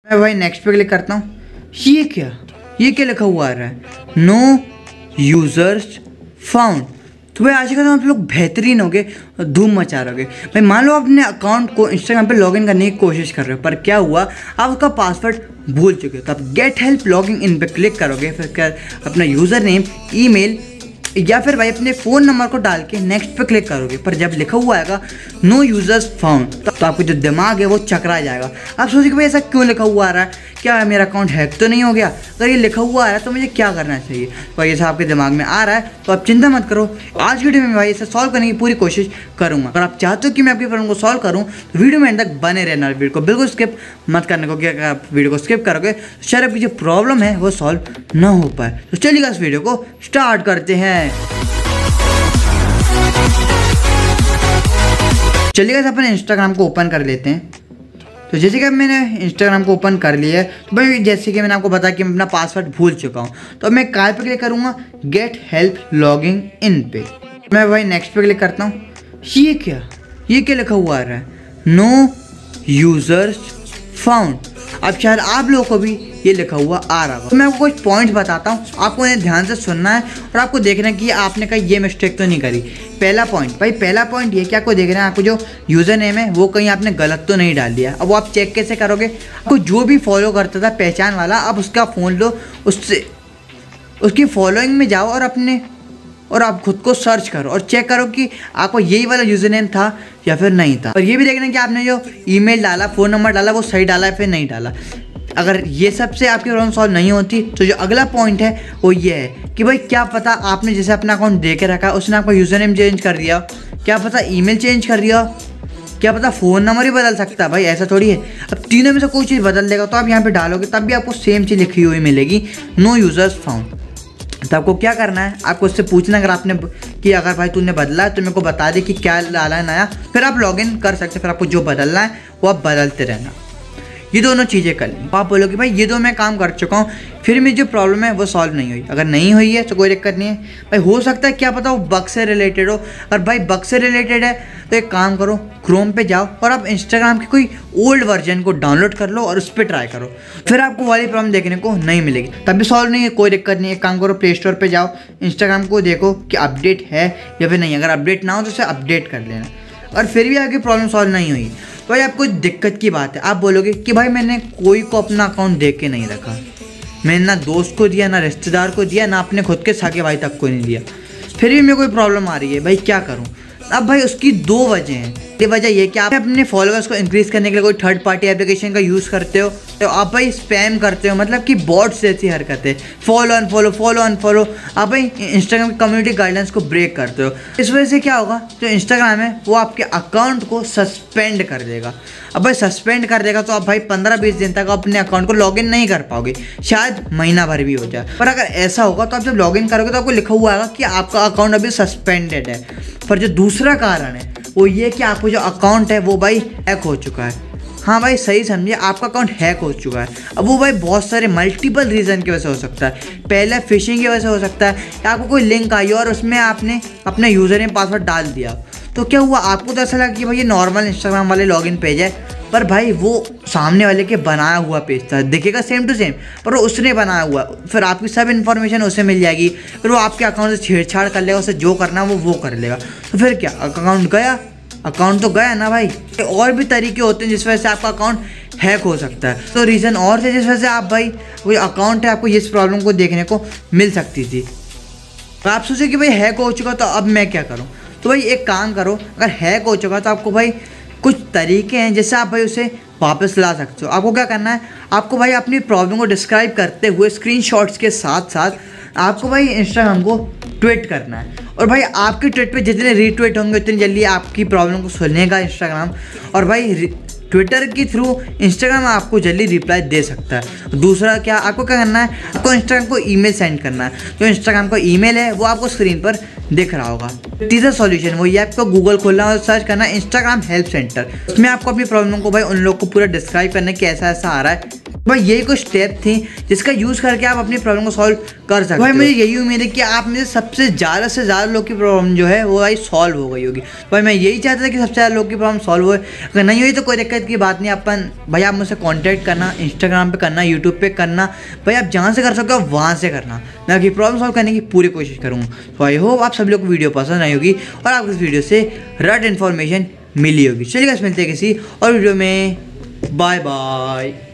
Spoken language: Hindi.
मैं भाई नेक्स्ट पे क्लिक करता हूँ। ये क्या लिखा हुआ आ रहा है, नो यूजर्स फाउंड। तो भाई आज के आप लोग बेहतरीन हो गए, धूम मचा रहोगे भाई। मान लो अपने अकाउंट को इंस्टाग्राम पे लॉगिन करने की कोशिश कर रहे हो, पर क्या हुआ, आप उसका पासवर्ड भूल चुके हो। तो आप गेट हेल्प लॉगिन इन पे क्लिक करोगे, फिर क्या अपना यूज़र नेम, ईमेल या फिर भाई अपने फ़ोन नंबर को डाल के नेक्स्ट पे क्लिक करोगे। पर जब लिखा हुआ आएगा नो यूजर्स फाउंड, तो आपको जो दिमाग है वो चकरा जाएगा। आप सोचोगे भाई ऐसा क्यों लिखा हुआ आ रहा है, क्या मेरा अकाउंट हैक तो नहीं हो गया? अगर ये लिखा हुआ आ रहा है तो मुझे क्या करना चाहिए? तो ऐसा आपके दिमाग में आ रहा है तो आप चिंता मत करो, आज की वीडियो में भाई इसे सॉल्व करने की पूरी कोशिश करूँगा। अगर आप चाहते हो कि मैं आपकी प्रॉब्लम को सॉल्व करूँ तो वीडियो में अंदर बने रहना, वीडियो को बिल्कुल स्किप मत करने को। अगर आप वीडियो को स्किप करोगे तो शायद आपकी जो प्रॉब्लम है वो सॉल्व ना हो पाए। तो चलिए इस वीडियो को स्टार्ट करते हैं। चलिए अपने इंस्टाग्राम को ओपन कर लेते हैं। तो जैसे कि अब मैंने इंस्टाग्राम को ओपन कर लिया है, तो भाई जैसे कि मैंने आपको बताया कि मैं अपना पासवर्ड भूल चुका हूँ, तो अब मैं कहाँ पे क्लिक करूँगा, गेट हेल्प लॉगिंग इन पे। मैं भाई नेक्स्ट पे क्लिक करता हूँ। ये क्या लिखा हुआ आ रहा है, नो यूजर्स फाउंड। अब शायद आप लोगों को भी ये लिखा हुआ आ रहा होगा। तो मैं आपको कुछ पॉइंट्स बताता हूँ, आपको इन्हें ध्यान से सुनना है और आपको देखना है कि आपने कहीं ये मिस्टेक तो नहीं करी। पहला पॉइंट ये कि आपको देखना है आपको जो यूज़र नेम है वो कहीं आपने गलत तो नहीं डाल दिया। अब वो आप चेक कैसे करोगे, आपको जो भी फॉलो करता था पहचान वाला, अब उसका फ़ोन लो, उससे उसकी फॉलोइंग में जाओ और आप खुद को सर्च करो और चेक करो कि आपको यही वाला यूज़र नेम था या फिर नहीं था। और ये भी देखना कि आपने जो ईमेल डाला, फ़ोन नंबर डाला, वो सही डाला है फिर नहीं डाला। अगर ये सब से आपकी प्रॉब्लम सॉल्व नहीं होती तो जो अगला पॉइंट है वो ये है कि भाई क्या पता आपने जैसे अपना अकाउंट दे के रखा है उसने आपका यूज़र नेम चेंज कर दिया, क्या पता ईमेल चेंज कर दिया, क्या पता फ़ोन नंबर ही बदल सकता है। भाई ऐसा थोड़ी है, अब तीनों में से कोई चीज़ बदल देगा तो आप यहाँ पे डालोगे तब भी आपको सेम चीज़ लिखी हुई मिलेगी, नो यूज़र्स फाउंड। तो आपको क्या करना है, आपको उससे पूछना अगर आपने कि अगर भाई तूने बदला है तो मेरे को बता दे कि क्या डाला है नया, फिर आप लॉगिन कर सकते। फिर आपको जो बदलना है वो आप बदलते रहना। ये दोनों चीज़ें कर ली। आप बोलोगे भाई ये दो मैं काम कर चुका हूँ, फिर मेरी जो प्रॉब्लम है वो सॉल्व नहीं हुई। अगर नहीं हुई है तो कोई दिक्कत नहीं है भाई, हो सकता है क्या पता वो बग से रिलेटेड हो। और भाई बग से रिलेटेड है तो एक काम करो, क्रोम पे जाओ और आप इंस्टाग्राम की कोई ओल्ड वर्जन को डाउनलोड कर लो और उस पर ट्राई करो, फिर आपको वाली प्रॉब्लम देखने को नहीं मिलेगी। तब भी सॉल्व नहीं है कोई दिक्कत नहीं है, एक काम करो, प्ले स्टोर पर जाओ, इंस्टाग्राम को देखो कि अपडेट है या फिर नहीं। अगर अपडेट ना हो तो उसे अपडेट कर लेना। और फिर भी आपकी प्रॉब्लम सॉल्व नहीं हुई तो भाई आपको दिक्कत की बात है। आप बोलोगे कि भाई मैंने कोई को अपना अकाउंट दे के नहीं रखा, मैंने ना दोस्त को दिया, ना रिश्तेदार को दिया, ना अपने खुद के सगे भाई तक को नहीं दिया, फिर भी मेरे कोई प्रॉब्लम आ रही है, भाई क्या करूं? अब भाई उसकी दो वजह हैं। ये वजह ये कि आप अपने फॉलोअर्स को इंक्रीज़ करने के लिए कोई थर्ड पार्टी एप्लीकेशन का यूज़ करते हो, तो आप भाई स्पैम करते हो, मतलब कि बॉट्स जैसी हरकतें, फॉलो अनफॉलो। आप भाई इंस्टाग्राम की कम्युनिटी गाइडलाइंस को ब्रेक करते हो। इस वजह से क्या होगा, जो इंस्टाग्राम है वो आपके अकाउंट को सस्पेंड कर देगा। अब भाई सस्पेंड कर देगा तो आप भाई 15-20 दिन तक अपने अकाउंट को लॉगिन नहीं कर पाओगे, शायद महीना भर भी हो जाए। पर अगर ऐसा होगा तो आप जब लॉगिन करोगे तो आपको लिखा हुआ आएगा कि आपका अकाउंट अभी सस्पेंडेड है। पर जो दूसरा कारण है वो ये कि आपको जो अकाउंट है वो भाई हैक हो चुका है। हाँ भाई सही समझिए, आपका अकाउंट हैक हो चुका है। अब वो भाई बहुत सारे मल्टीपल रीज़न की वजह से हो सकता है। पहले फिशिंग की वजह से हो सकता है कि आपको कोई लिंक आई और उसमें आपने अपने यूज़र नेम पासवर्ड डाल दिया, तो क्या हुआ, आपको तो ऐसा लगा कि भाई ये नॉर्मल इंस्टाग्राम वाले लॉगिन पेज है, पर भाई वो सामने वाले के बनाया हुआ पेज था, दिखेगा सेम टू सेम पर वो उसने बनाया हुआ। फिर आपकी सब इन्फॉर्मेशन उसे मिल जाएगी, फिर वो आपके अकाउंट से छेड़छाड़ कर लेगा, उसे जो करना है वो कर लेगा। तो फिर क्या, अकाउंट तो गया ना भाई। और भी तरीके होते हैं जिस वजह से आपका अकाउंट हैक हो सकता है। तो रीज़न और थे जिस वजह से आप भाई कोई अकाउंट है आपको इस प्रॉब्लम को देखने को मिल सकती थी। तो आप सोचे कि भाई हैक हो चुका तो अब मैं क्या करूं? तो भाई एक काम करो, अगर हैक हो चुका तो आपको भाई कुछ तरीके हैं जिससे आप भाई उसे वापस ला सकते हो। आपको क्या करना है, आपको भाई अपनी प्रॉब्लम को डिस्क्राइब करते हुए स्क्रीनशॉट्स के साथ साथ आपको भाई इंस्टाग्राम को ट्वीट करना है। और भाई आपके ट्वीट पे जितने रीट्वीट होंगे उतनी जल्दी आपकी प्रॉब्लम को सुनेगा इंस्टाग्राम। और भाई ट्विटर के थ्रू इंस्टाग्राम आपको जल्दी रिप्लाई दे सकता है। दूसरा क्या, आपको क्या करना है, आपको इंस्टाग्राम को ईमेल सेंड करना है। जो इंस्टाग्राम का ईमेल है वो आपको स्क्रीन पर दिख रहा होगा। तीसरा सॉल्यूशन वो ये, आपको गूगल खोलना और सर्च करना है इंस्टाग्राम हेल्प सेंटर। उसमें आपको अपनी प्रॉब्लम को भाई उन लोग को पूरा डिस्क्राइब करना है कि ऐसा आ रहा है। भाई यही कुछ स्टेप थी जिसका यूज़ करके आप अपनी प्रॉब्लम को सॉल्व कर सकते हो। भाई मुझे यही उम्मीद है कि आप में से सबसे ज़्यादा लोग की प्रॉब्लम जो है वो भाई सॉल्व हो गई होगी। भाई मैं यही चाहता था कि सबसे ज़्यादा लोग की प्रॉब्लम सॉल्व हो। अगर नहीं हुई तो कोई दिक्कत की बात नहीं, अपन भाई आप मुझसे कॉन्टैक्ट करना, इंस्टाग्राम पर करना, यूट्यूब पर करना, भाई आप जहाँ से कर सकते हो वहाँ से करना, ना कि प्रॉब्लम सॉल्व करने की पूरी कोशिश करूँगा। तो आई होप आप सभी लोग को वीडियो पसंद आई होगी और आपको इस वीडियो से रट इन्फॉर्मेशन मिली होगी। चलिए गाइस मिलते हैं किसी और वीडियो में, बाय बाय।